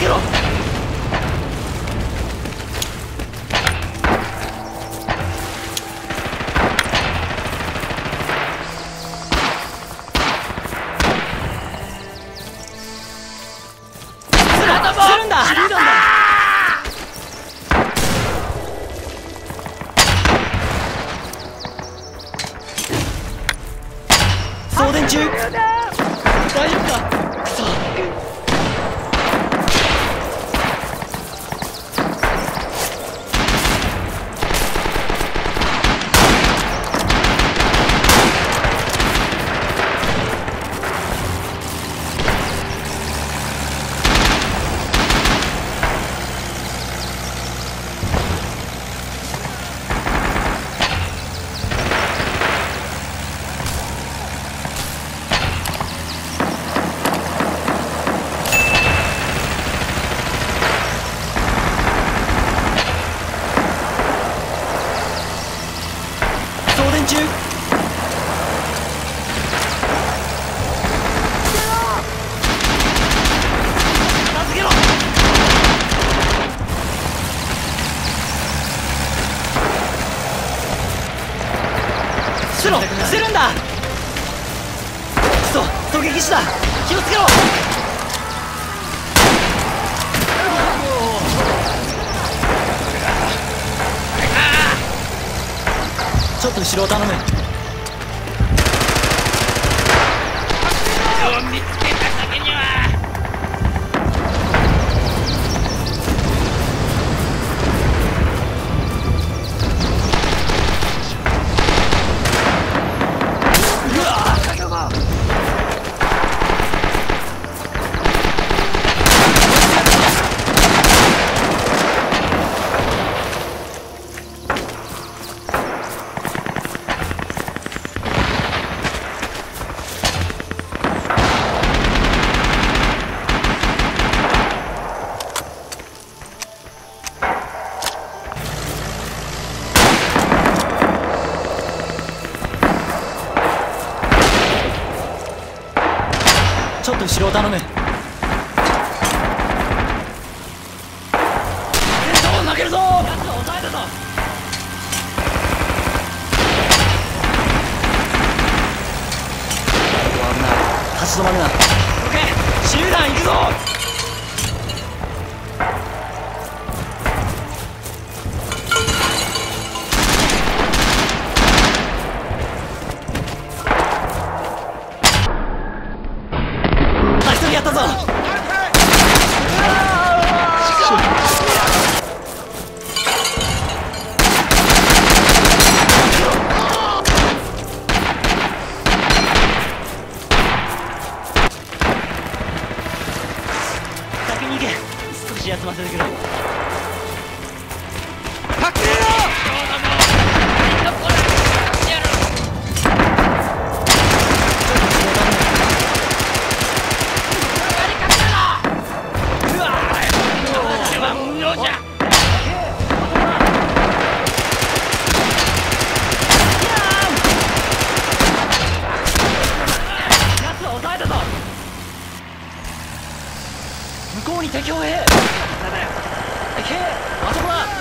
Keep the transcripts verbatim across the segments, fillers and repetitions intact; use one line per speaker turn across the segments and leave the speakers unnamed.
けろ。するんだ。送電中。大丈夫か。くそ。中。助けろ。しろ、してるんだ。くそ、狙撃手だ。気をつけろ。ちょっと後ろを頼む。見つけた先にはうわーちょっと後ろを頼む。戦闘を投げるぞ。やつを抑えたぞ。危ない。立ち止まるな。オッケー、手榴弾行くぞ。やったぞ。先に行け。少し休ませてくれ。向こうに敵兵。あそこだ。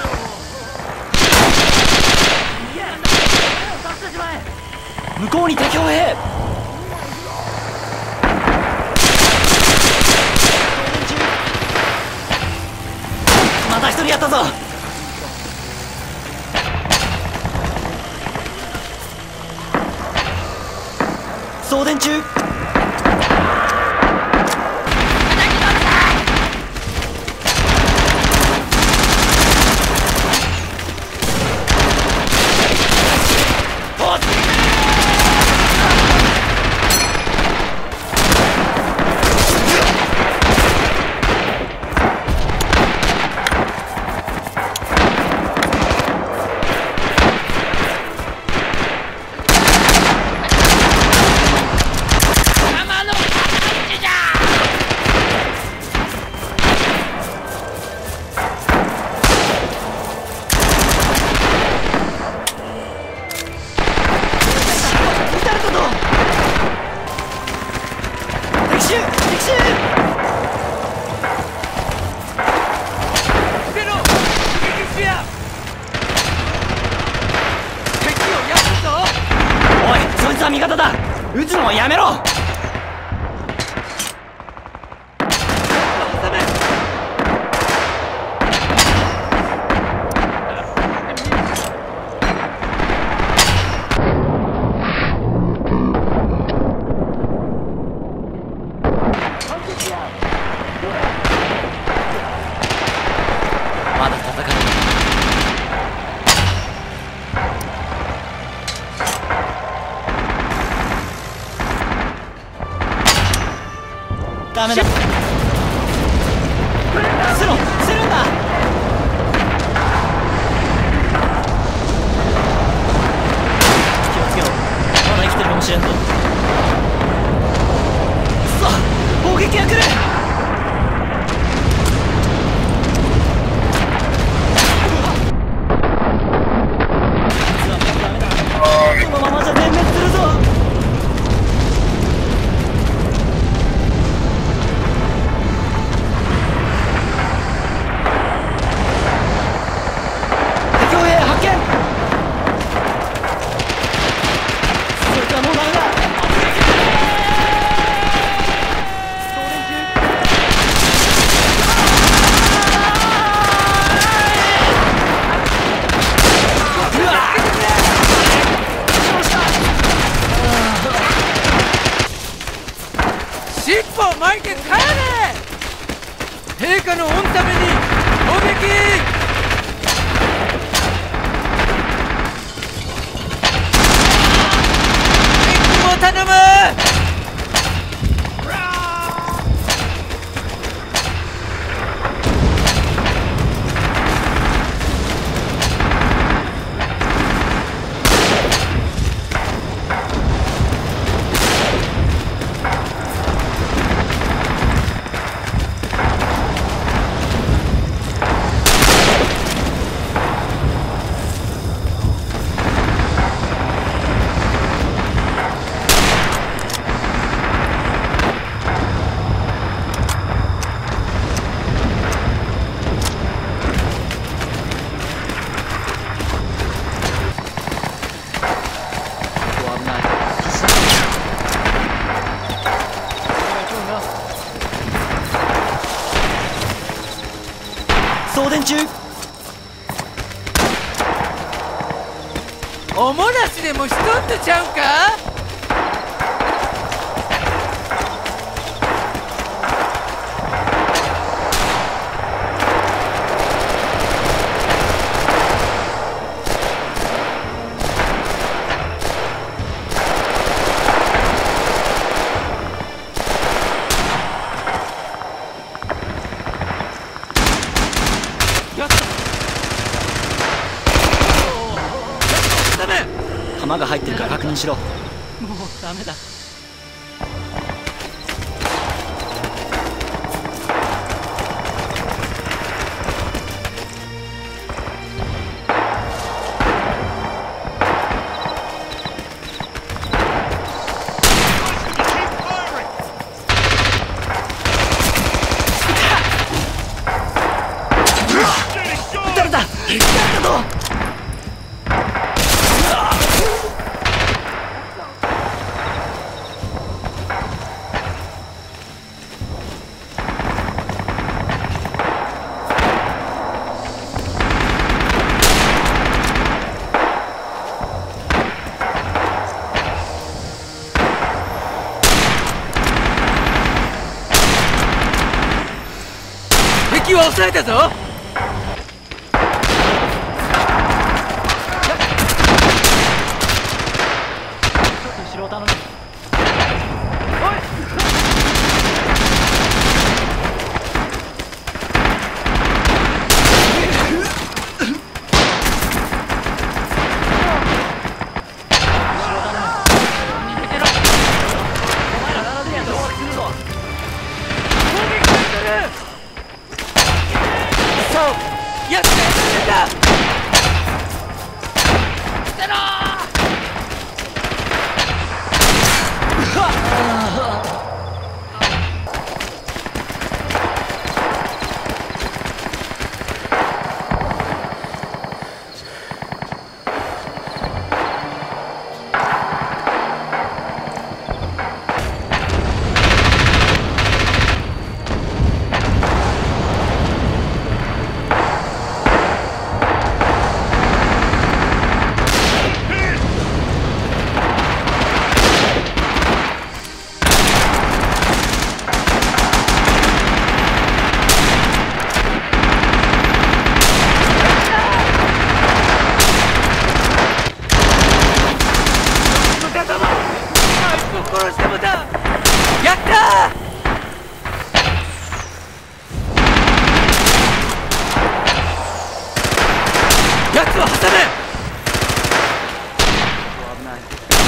向こうに敵兵。また一人やったぞ。送電中。 方だ。撃つのはやめろ。まだ戦える。ダメだ。スローするんだ。気をつけろ。まだ生きてるかもしれんぞ。くそ、砲撃が来る。このままじゃ全滅するぞ。敵兵発見。それからもうダメだ。
尻尾を巻いて帰れ。陛下の御ために攻撃。援軍を頼む。送電中。 おもらしでもしとんとちゃうか。
弾が入ってるから確認しろ。もうダメだ。撃たれた。撃たれたぞ。
敵は抑えたぞ。
後ろを頼む。
やったやった。 を挟む。
危ない。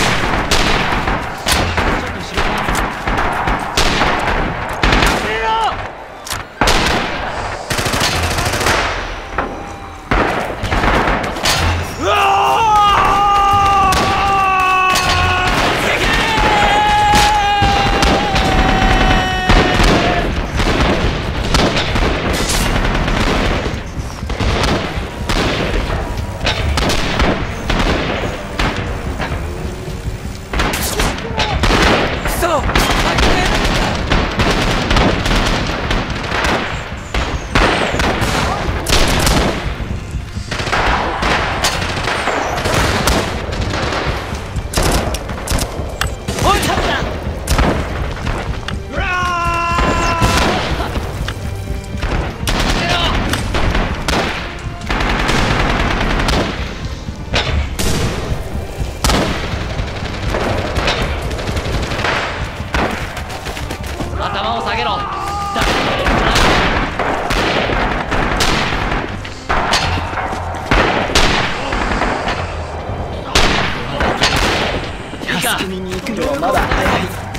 頭を下げろ。助けに行くのはまだ早い。